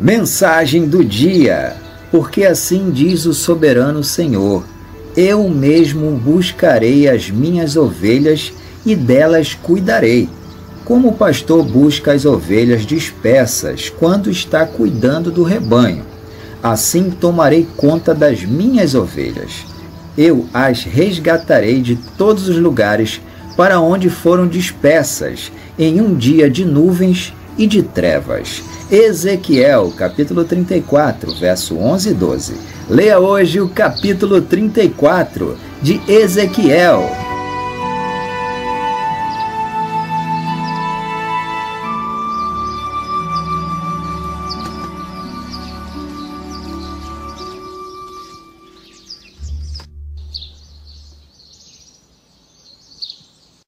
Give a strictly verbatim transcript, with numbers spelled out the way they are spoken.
Mensagem do dia, porque assim diz o soberano Senhor: eu mesmo buscarei as minhas ovelhas e delas cuidarei, como o pastor busca as ovelhas dispersas quando está cuidando do rebanho. Assim tomarei conta das minhas ovelhas. Eu as resgatarei de todos os lugares para onde foram dispersas, em um dia de nuvens e de trevas. Ezequiel, capítulo trinta e quatro, verso onze e doze. Leia hoje o capítulo trinta e quatro de Ezequiel.